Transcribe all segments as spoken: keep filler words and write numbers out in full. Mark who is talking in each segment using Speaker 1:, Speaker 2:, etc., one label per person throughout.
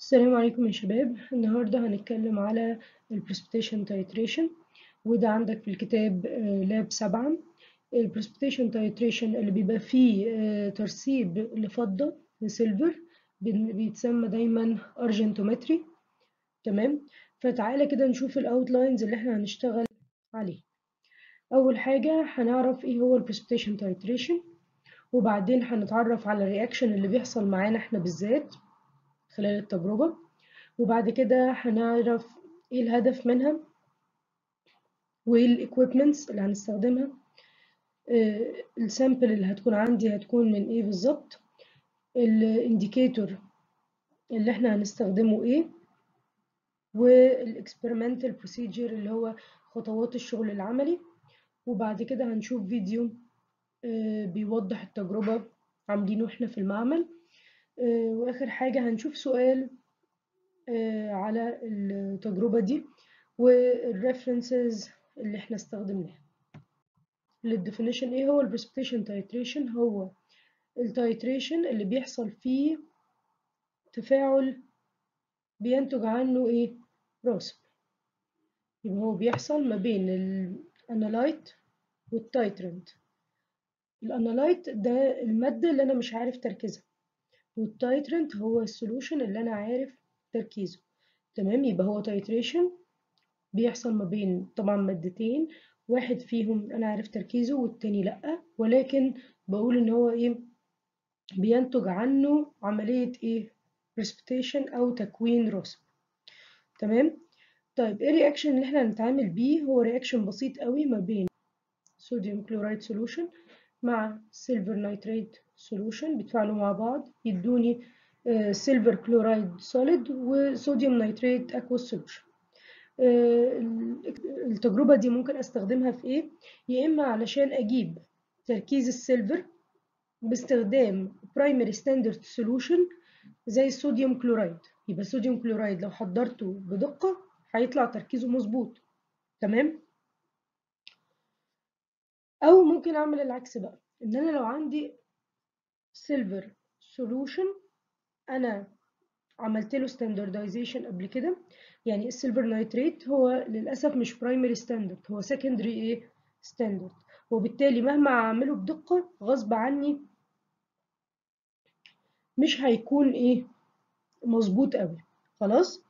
Speaker 1: السلام عليكم يا شباب. النهاردة هنتكلم على ال precipitation titration، وده عندك في الكتاب لاب سبعة. ال precipitation titration اللي بيبقى فيه آه، ترسيب لفضة لسيلفر بيتسمى دايما argentometry. تمام، فتعالى كده نشوف الاوتلاينز اللي احنا هنشتغل عليه. اول حاجة هنعرف ايه هو ال precipitation titration، وبعدين هنتعرف على الرياكشن اللي بيحصل معانا احنا بالذات خلال التجربة، وبعد كده هنعرف ايه الهدف منها وايه الايكويبمنتس اللي هنستخدمها. آه، السامبل اللي هتكون عندي هتكون من ايه بالظبط، الانديكيتور اللي احنا هنستخدمه ايه، والاكسبيرمنتال بروسيجر اللي هو خطوات الشغل العملي. وبعد كده هنشوف فيديو آه، بيوضح التجربة عاملينه احنا في المعمل. آه، واخر حاجة هنشوف سؤال آه، على التجربة دي والريفرنسز اللي احنا استخدمناها. للديفينيشن ايه هو البريسبيتيشن تايتريشن؟ هو التايتريشن اللي بيحصل فيه تفاعل بينتج عنه ايه؟ راسب. يبقى هو بيحصل ما بين الانالايت والتايترنت. الانالايت ده المادة اللي انا مش عارف تركيزها، والتايترنت هو السولوشن اللي انا عارف تركيزه. تمام، يبقى هو تايتريشن بيحصل ما بين طبعا مادتين، واحد فيهم انا عارف تركيزه والتاني لأ، ولكن بقول ان هو ايه؟ بينتج عنه عملية ايه؟ precipitation او تكوين رسب. تمام. طيب ايه الرياكشن اللي احنا هنتعامل بيه؟ هو رياكشن بسيط قوي ما بين صوديوم كلورايد سولوشن مع سيلفر نايتريت سولوشن، بيتفاعلوا مع بعض يدوني سيلفر كلورايد سوليد وصوديوم نايتريت اكوس سولوشن. التجربة دي ممكن استخدمها في ايه؟ يا اما علشان اجيب تركيز السيلفر باستخدام برايمري ستاندرد سولوشن زي الصوديوم كلورايد. يبقى الصوديوم كلورايد لو حضرته بدقة هيطلع تركيزه مظبوط. تمام. او ممكن اعمل العكس بقى، ان انا لو عندي سيلفر سولوشن انا عملت له ستاندردايزيشن قبل كده. يعني السيلفر نايتريت هو للاسف مش برايمري ستاندرد، هو سكندري ايه؟ ستاندرد. وبالتالي مهما اعمله بدقة غصب عني مش هيكون ايه؟ مظبوط قوي. خلاص.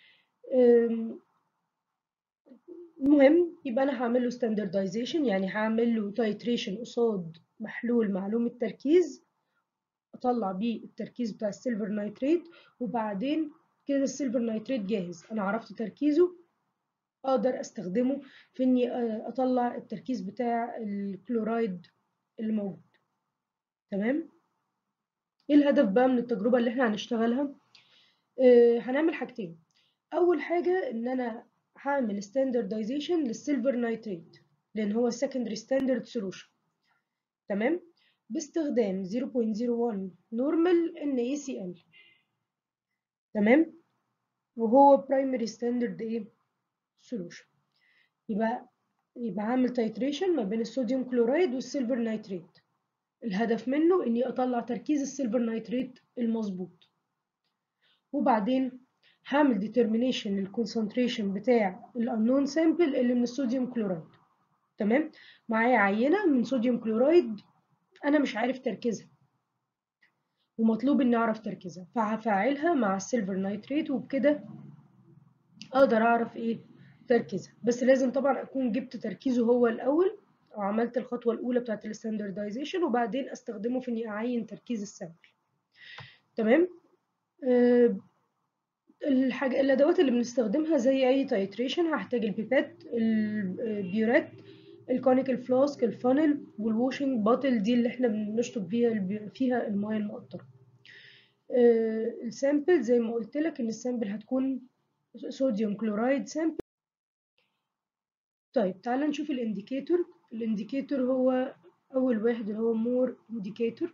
Speaker 1: المهم يبقى انا هعمل له ستاندردايزيشن، يعني هعمل له تايتريشن قصاد محلول معلوم التركيز اطلع بيه التركيز بتاع السيلفر نايتريت، وبعدين كده السيلفر نايتريت جاهز، انا عرفت تركيزه، اقدر استخدمه في اني اطلع التركيز بتاع الكلورايد اللي موجود. تمام. ايه الهدف بقى من التجربة اللي احنا هنشتغلها؟ آه هنعمل حاجتين. اول حاجة ان انا هعمل ستاندردايزيشن للسيلفر نايتريت لان هو secondary standard solution. تمام، باستخدام زيرو بوينت زيرو واحد نورمال ان اي سي ال. تمام، وهو primary standard ايه؟ solution. يبقى يبقى هعمل تايتريشن ما بين الصوديوم كلورايد والسيلفر نايتريت. الهدف منه اني اطلع تركيز السيلفر نايتريت المظبوط، وبعدين هعمل determination للكونسنتريشن بتاع الانون سامبل اللي من الصوديوم كلورايد. تمام، معايا عينة من صوديوم كلورايد انا مش عارف تركيزها ومطلوب اني اعرف تركيزها، فهفعلها مع السيلفر نايتريت وبكده اقدر اعرف ايه؟ تركيزها. بس لازم طبعا اكون جبت تركيزه هو الاول، او عملت الخطوة الاولى بتاعت الستاندردايزيشن، وبعدين استخدمه في اني اعين تركيز السامبل. تمام. أه الحاجة الادوات اللي بنستخدمها زي اي تايتريشن هحتاج البيبات، البيورات، الكونيكال فلاسك، الفانل، والواشنج باتل دي اللي احنا بنشطب فيها فيها المايه المقطره. آه السامبل زي ما قلت لك ان السامبل هتكون صوديوم كلورايد سامبل. طيب تعالى نشوف الانديكيتور. الانديكيتور هو اول واحد اللي هو مور انديكيتور.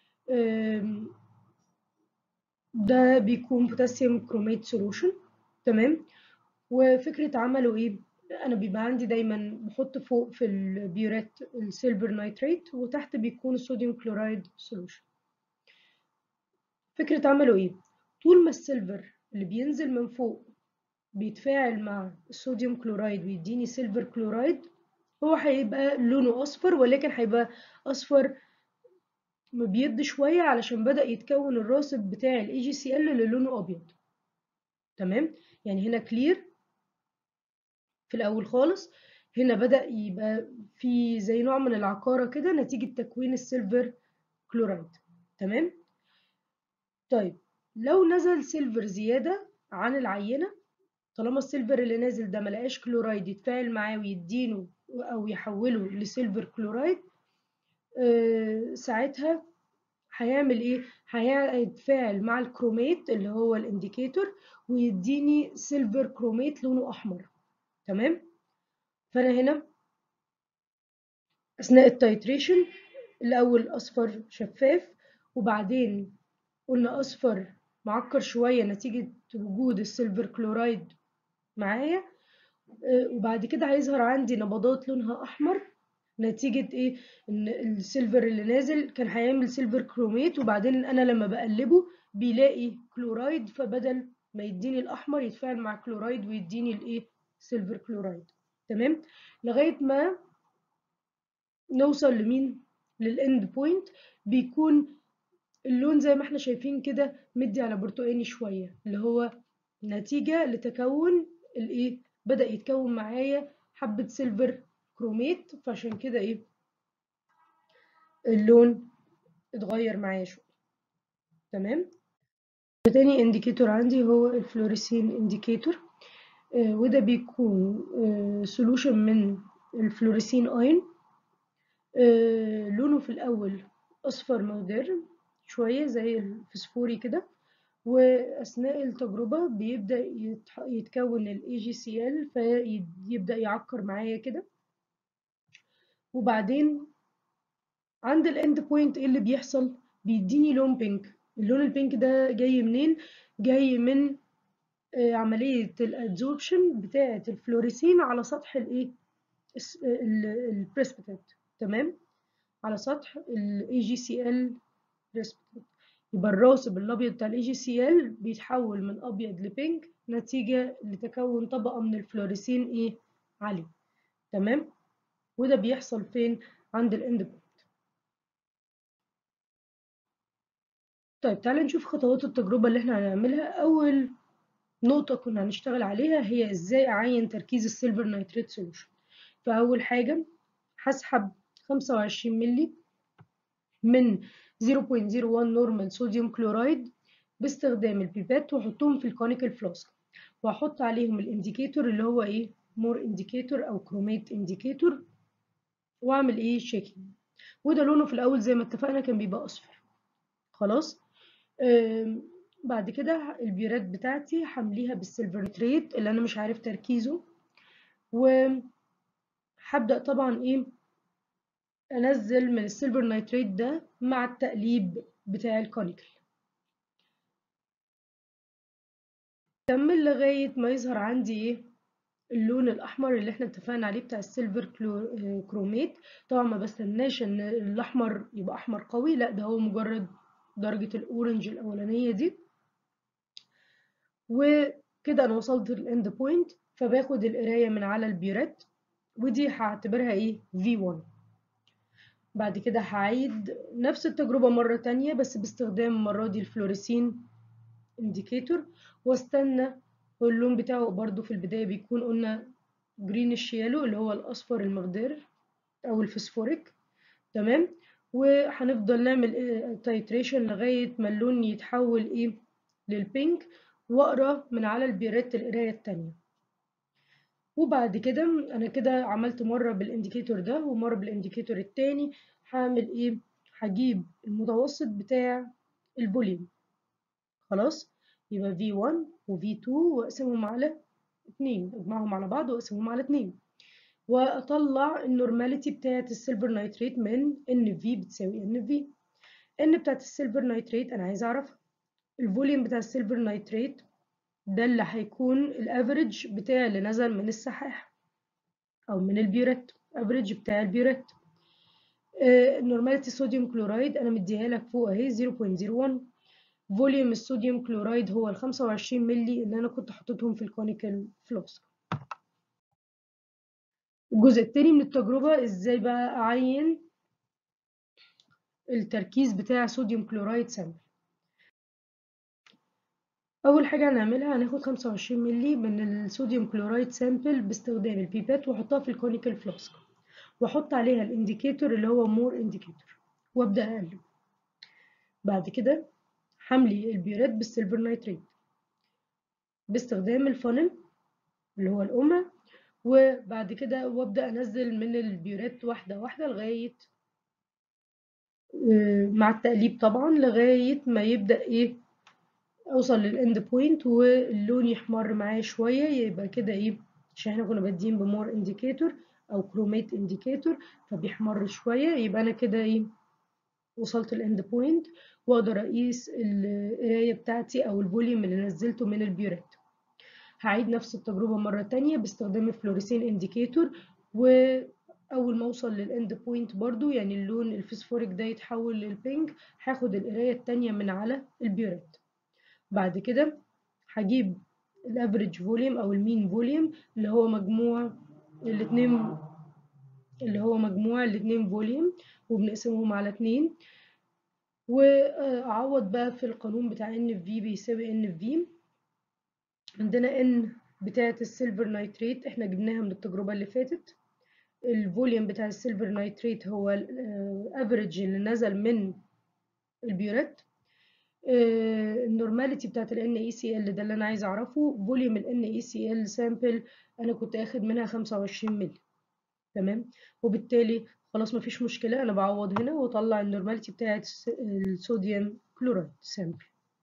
Speaker 1: ده بيكون بوتاسيوم كروميت سولوشن. تمام، وفكرة عمله ايه؟ انا بيبقى عندي دايما بحط فوق في البيورات السيلفر نايتريت وتحت بيكون الصوديوم كلورايد سولوشن. فكرة عمله ايه؟ طول ما السيلفر اللي بينزل من فوق بيتفاعل مع الصوديوم كلورايد ويديني سيلفر كلورايد، هو هيبقى لونه اصفر، ولكن هيبقى اصفر مبيض شويه علشان بدأ يتكون الراسب بتاع الاي جي سي ال اللي لونه ابيض. تمام، يعني هنا كلير في الاول خالص، هنا بدأ يبقى في زي نوع من العقارة كده نتيجة تكوين السيلفر كلورايد. تمام. طيب لو نزل سيلفر زيادة عن العينة، طالما السيلفر اللي نازل ده ملقاش كلورايد يتفاعل معاه ويدينه او يحوله لسيلفر كلورايد، آه ساعتها هيعمل ايه؟ هيتفاعل مع الكروميت اللي هو الانديكيتور ويديني سيلفر كروميت لونه احمر. تمام. فانا هنا اثناء التايتريشن الاول اصفر شفاف، وبعدين قلنا اصفر معكر شويه نتيجه وجود السيلفر كلورايد معايا، وبعد كده هيظهر عندي نبضات لونها احمر نتيجة ايه؟ ان السيلفر اللي نازل كان هيعمل سيلفر كروميت، وبعدين انا لما بقلبه بيلاقي كلورايد، فبدل ما يديني الاحمر يتفاعل مع كلورايد ويديني الايه؟ سيلفر كلورايد. تمام، لغاية ما نوصل لمين؟ للاند بوينت، بيكون اللون زي ما احنا شايفين كده مدي على برتقاني شوية، اللي هو نتيجة لتكون الايه؟ بدأ يتكون معايا حبة سيلفر كروميت، فعشان كده ايه؟ اللون اتغير معايا شوية. تمام. تاني انديكيتور عندي هو الفلوريسين انديكيتور، آه وده بيكون آه سولوشن من الفلوريسين اين، آه لونه في الاول اصفر مودرن شوية زي الفسفوري كده، واثناء التجربة بيبدأ يتكون ال إيه جي سي إل فيبدأ يعكر معايا كده، وبعدين عند الاند بوينت ايه اللي بيحصل؟ بيديني لون بينك. اللون البينك ده جاي منين؟ جاي من آه عملية الادزوربشن بتاعة الفلوريسين على سطح الايه؟ البريسبيتات. تمام، على سطح ال إيه جي سي إل بريسبيتات. يبقى الراسب الابيض بتاع الاي جي سي ال بيتحول من ابيض لبينك نتيجة لتكون طبقة من الفلوريسين ايه؟ عالي. تمام، وده بيحصل فين؟ عند الاند بوينت. طيب تعالى نشوف خطوات التجربة اللي احنا هنعملها. اول نقطة كنا هنشتغل عليها هي ازاي اعين تركيز السيلفر نيتريت سوليوشن. فاول حاجة هسحب خمسة وعشرين مللي من صفر فاصلة صفر واحد نورمال صوديوم كلورايد باستخدام البيبات، واحطهم في الكونيكال فلاسك، واحط عليهم الانديكيتور اللي هو ايه؟ مور انديكيتور او كروميت انديكيتور، واعمل ايه؟ شيكينج. وده لونه في الاول زي ما اتفقنا كان بيبقى اصفر. خلاص. بعد كده البيورات بتاعتي همليها بالسيلفر نيتريت اللي انا مش عارف تركيزه، وهبدأ طبعا ايه؟ انزل من السيلفر نيتريت ده مع التقليب بتاع الكونيكال، كمل لغاية ما يظهر عندي ايه؟ اللون الاحمر اللي احنا اتفقنا عليه بتاع السيلفر كروميت. طبعا ما بستناش ان الاحمر يبقى احمر قوي، لا ده هو مجرد درجة الاورنج الاولانية دي. وكده انا وصلت للاند بوينت، فباخد القراية من على البيرات، ودي هعتبرها ايه؟ في واحد. بعد كده هعيد نفس التجربة مرة تانية بس باستخدام المرة دي الفلوريسين انديكيتور، واستنى. واللون بتاعه برضو في البداية بيكون قلنا جرين الشيالو اللي هو الأصفر المخضر أو الفسفوريك. تمام، وهنفضل نعمل تايتريشن لغاية ما اللون يتحول إيه؟ للبينك، وأقرأ من على البيرات القراية التانية. وبعد كده أنا كده عملت مرة بالإنديكيتور ده ومرة بالإنديكيتور التاني. هعمل إيه؟ هجيب المتوسط بتاع الفوليوم. خلاص، يبقى في واحد و في اتنين واقسمهم على اتنين، اجمعهم على بعض واقسمهم على اتنين، واطلع النورماليتي بتاعت السيلفر نيتريت من ان في بتساوي ان في. ان بتاعت السيلفر نيتريت انا عايزه اعرف الفوليوم بتاع السيلفر نيتريت ده اللي هيكون الافريج بتاع اللي نزل من السحاح او من البيوريت، افريج بتاع البيوريت. النورماليتي صوديوم كلورايد انا مديها لك فوق اهي صفر فاصلة صفر واحد، فوليوم الصوديوم كلورايد هو ال خمسة وعشرين مللي اللي انا كنت حاططهم في الكونيكال فلاسك. الجزء التاني من التجربة ازاي بقى اعين التركيز بتاع صوديوم كلورايد سامبل. اول حاجة هنعملها هناخد خمسة وعشرين مللي من الصوديوم كلورايد سامبل باستخدام البيبات واحطها في الكونيكال فلاسك، واحط عليها الانديكيتور اللي هو مور انديكيتور وابدا اقلب. بعد كده هملي البيورات بالسيلفر نايتريت باستخدام الفانل اللي هو القمع، وبعد كده وابدا انزل من البيورات واحده واحده لغايه مع التقليب طبعا لغايه ما يبدا ايه اوصل للاند بوينت واللون يحمر معايا شويه، يبقى كده ايه عشان احنا كنا بادئين بمور انديكيتور او كرومات انديكيتور فبيحمر شويه، يبقى انا كده ايه وصلت الاند بوينت واقدر اقيس القرايه بتاعتي او الفوليوم اللي نزلته من البيورات. هعيد نفس التجربه مره تانية باستخدام الفلوريسين انديكيتور، واول ما اوصل للاند بوينت برضو يعني اللون الفسفوريك ده يتحول للبينك هاخد القرايه التانية من على البيورات. بعد كده هجيب الافريج فوليوم او المين فوليوم اللي هو مجموع الاثنين اللي هو مجموع الاثنين فوليوم وبنقسمهم على اتنين، واعوض بقى في القانون بتاع ان في بيساوي ان في. عندنا ان بتاعه السيلفر نايتريت احنا جبناها من التجربه اللي فاتت، الفوليوم بتاع السيلفر نايتريت هو الافريج اللي نزل من البيورات. النورماليتي بتاعت ال ان اي سي ال ده اللي انا عايزه اعرفه، فوليوم ال ان اي سي ال سامبل انا كنت اخد منها خمسة وعشرين مللي تمام، وبالتالي خلاص مفيش مشكله انا بعوض هنا واطلع النورماليتي بتاعت الصوديوم كلورايد سامبل.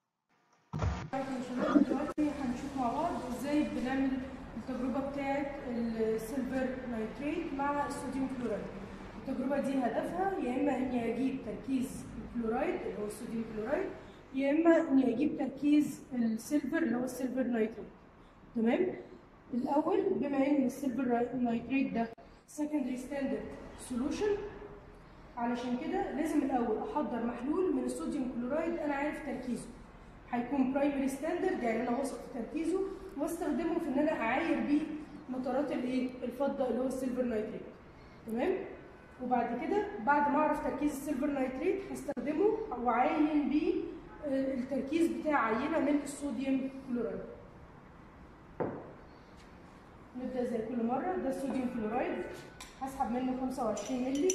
Speaker 1: دلوقتي هنشوف مع بعض ازاي بنعمل التجربه بتاعت السيلفر نايتريت مع الصوديوم كلورايد. التجربه دي هدفها يا اما اني اجيب تركيز الكلورايد اللي هو الصوديوم كلورايد، يا اما اني اجيب تركيز السيلفر اللي هو السيلفر نايتريت. تمام. الاول بما ان السيلفر نايتريت ده secondary standard solution، علشان كده لازم الاول احضر محلول من الصوديوم كلورايد انا عارف تركيزه، هيكون برايمري ستاندرد يعني انا واثق في تركيزه، واستخدمه في ان انا اعاير بيه نترات الايه الفضه اللي هو السيلفر نايتريت. تمام. وبعد كده بعد ما اعرف تركيز السيلفر نايتريت هستخدمه واعاين بيه التركيز بتاع عينه من الصوديوم كلورايد. نبدا زي كل مره، ده الصوديوم كلورايد هسحب منه خمسة وعشرين مللي.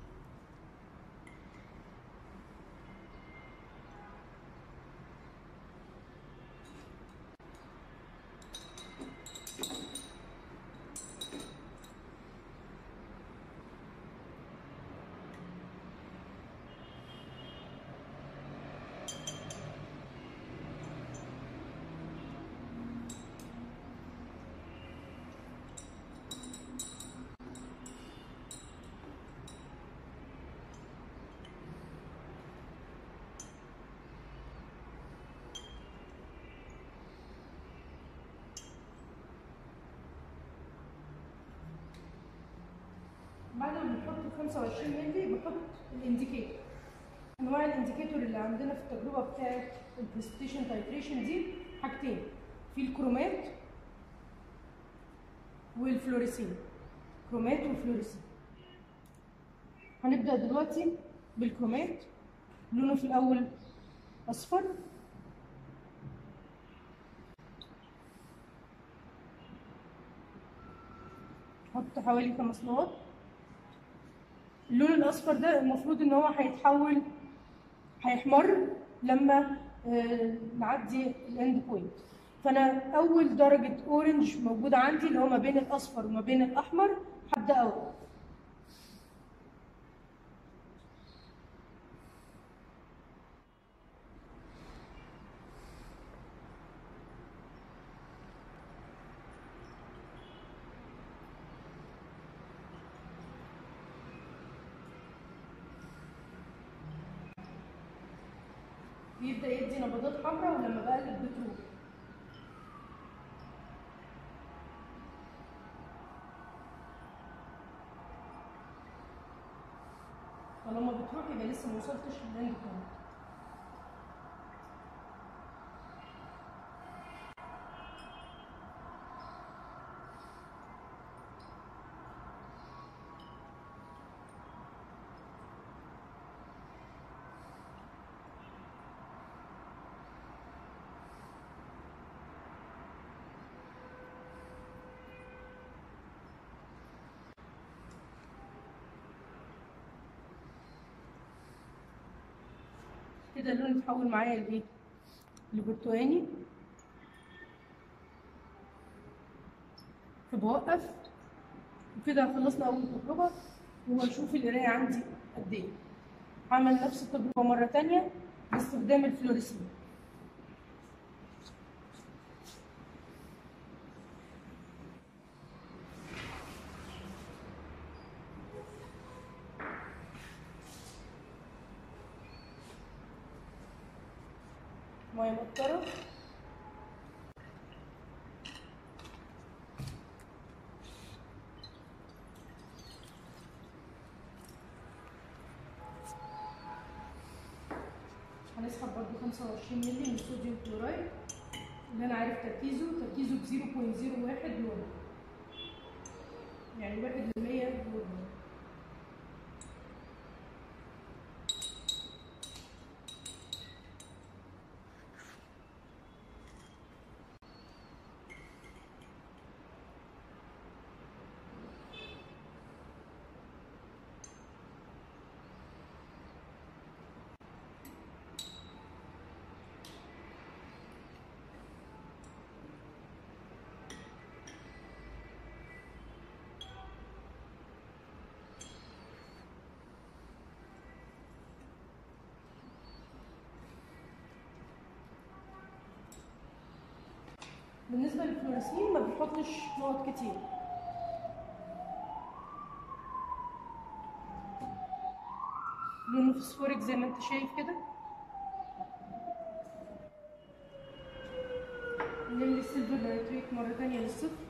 Speaker 1: بعد ما بنحط ال خمسة وعشرين مللي بحط الانديكيتور. انواع الانديكيتور اللي عندنا في التجربه بتاعه البريسبيتيشن تايتريشن دي حاجتين، في الكرومات والفلوريسين. كرومات وفلوريسين. هنبدا دلوقتي بالكرومات، لونه في الاول اصفر. حط حوالي خمس نقط. اللون الاصفر ده المفروض ان هو هيتحول هيحمر لما آه نعدي الاند بوينت، فانا اول درجه اورنج موجوده عندي اللي هو ما بين الاصفر وما بين الاحمر هبدا اوقف. بيبدا يدي نبضات حمراء ولما بقلب بتروح. طالما بتروح يبقى لسه ما وصلتش للاند بوينت. يبدا اللون يتحول معايا لايه؟ لبرتقاني. فبوقف وكده خلصنا اول تجربه، وهشوف القرايه عندي قد ايه. هعمل نفس التجربه مره تانية باستخدام الفلوريسين. ميه مقطره، هنسحب برضو خمسة وعشرين مللي من الصوديوم كلورايد اللي انا عارف تركيزه تركيزه ب صفر فاصلة صفر واحد مول، يعني واحد لمية مول. بالنسبه للفلوريسين ما بيحطش نقط كتير، لونه فوسفوريك زي ما انت شايف كده. نملي السيلفر نايتريت مره تانية للصفر.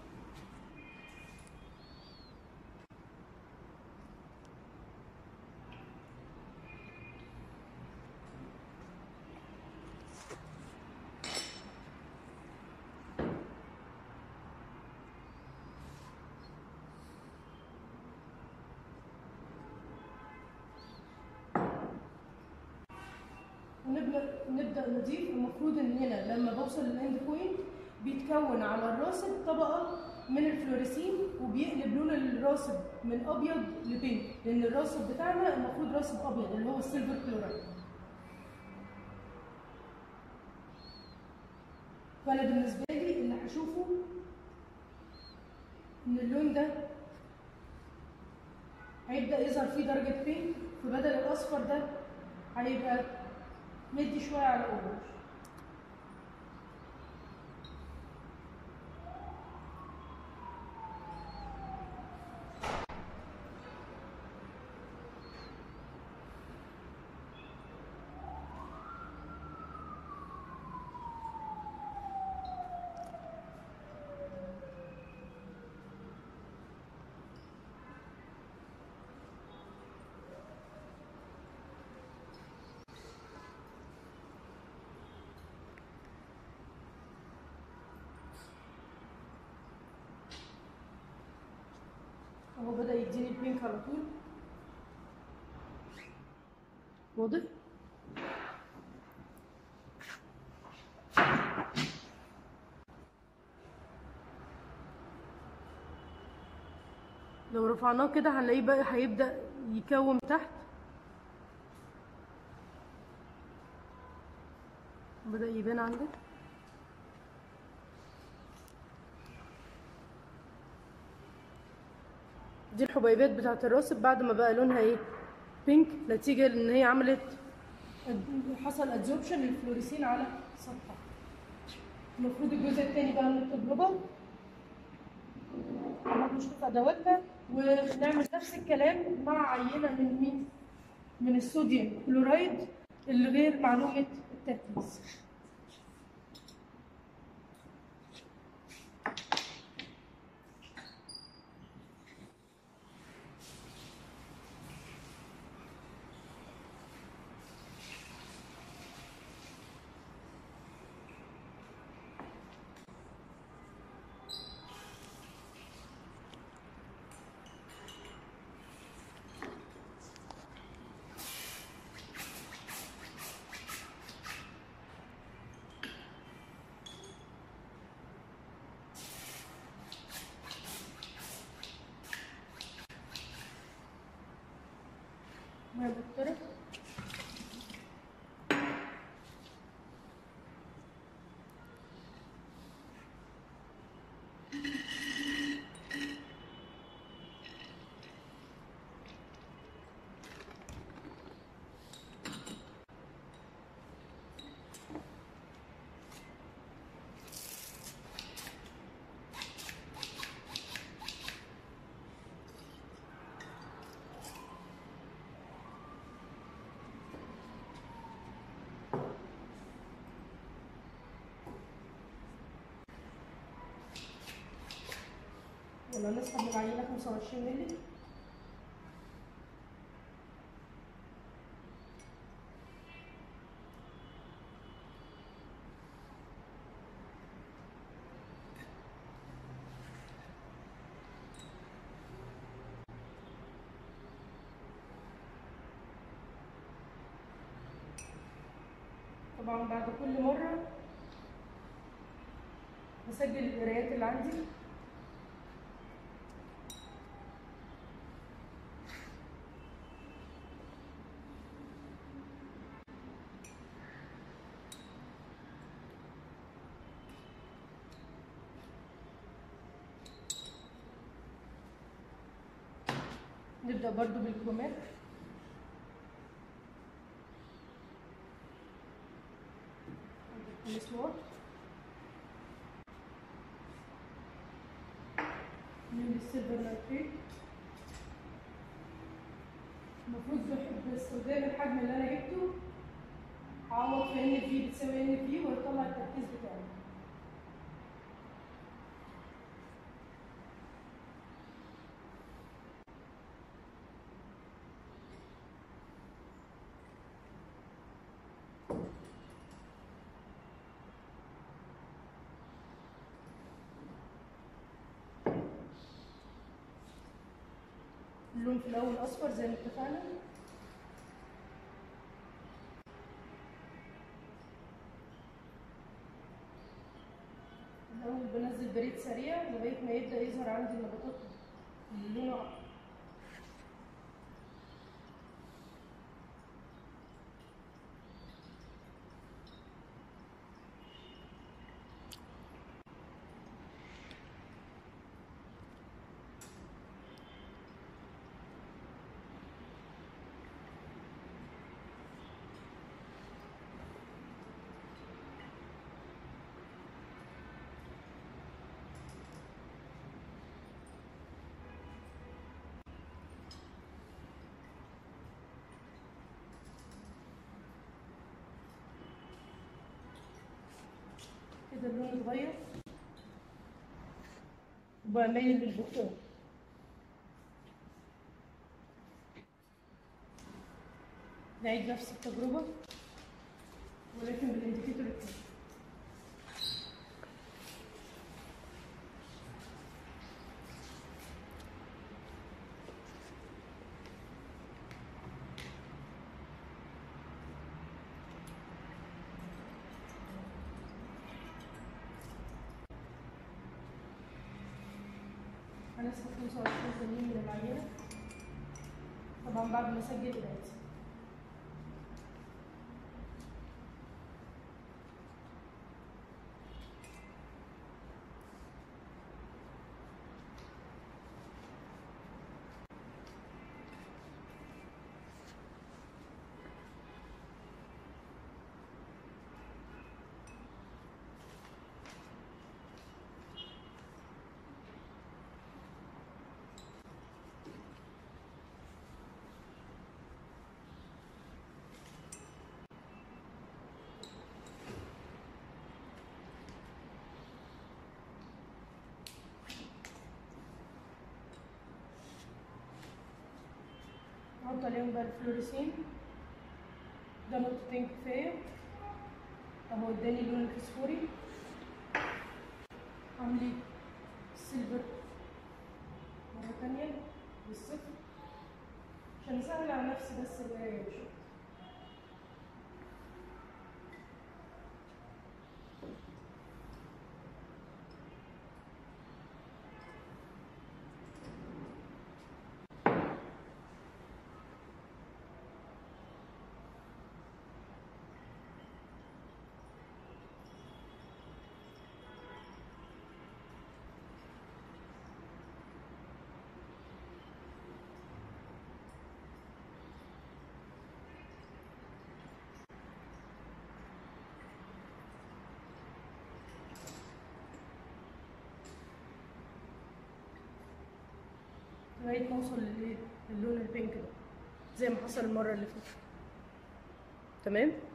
Speaker 1: ونبدا نبدا نضيف. المفروض ان هنا لما بوصل للاند بوينت بيتكون على الراصد طبقه من الفلوريسين وبيقلب لون الراصد من ابيض لبينك، لان الراصد بتاعنا المفروض راصد ابيض اللي هو السيلفر كلورايد. فانا بالنسبه لي اللي هشوفه ان اللون ده هيبدا يظهر فيه درجه بينك، فبدل الاصفر ده هيبقى مدي شويه على اورنج. هو بدأ يديني البينك على طول، واضح؟ لو رفعناه كده هنلاقيه بقى هيبدأ يكون تحت، بدأ يبان عندك. دي الحبيبات بتاعت الراصب بعد ما بقى لونها ايه؟ بينك، نتيجة لان هي عملت حصل ادزوربشن للفلوريسين على سطحها. المفروض الجزء الثاني بقى من التجربة نشوف ادواتنا ونعمل نفس الكلام مع عينة من مين؟ من الصوديوم كلورايد اللي غير معلومة التركيز. ميه مقطرة، ولا نسحب من العينة خمسة وعشرين مللي. طبعا بعد كل مرة بسجل القرايات اللي عندي. نبدأ برضو بالكرومات. المسمار من السيلفر نايتريت. المفروض باستخدام الحجم اللي انا جبته اعوض في ان في بتساوي ان في ويطلع التركيز بتاعي. اللون في الاول اصفر زي ما اتفقنا. الاول بنزل بريد سريع لغايه ما يبدا يظهر عندي النباتات اللي لونها احمر. كده اللون اتغير وبقى مايل للبرتقال. نعيد نفس التجربة ولكن بالانديكيتور التاني. هنسحب خمسة وعشرين تانيين من العينة طبعا بعد ما اسجل قرايتي. نحط عليهم بقى الفلوريسين. ده نقطتين كفاية اهو اداني اللون الفسفوري. عاملي السيلفر مرة تانية بالصفر عشان اسهل على نفسي بس القراية مش أكتر. لغايه ما اوصل للايه، للون البينك ده زي ما حصل المره اللي فاتت. تمام.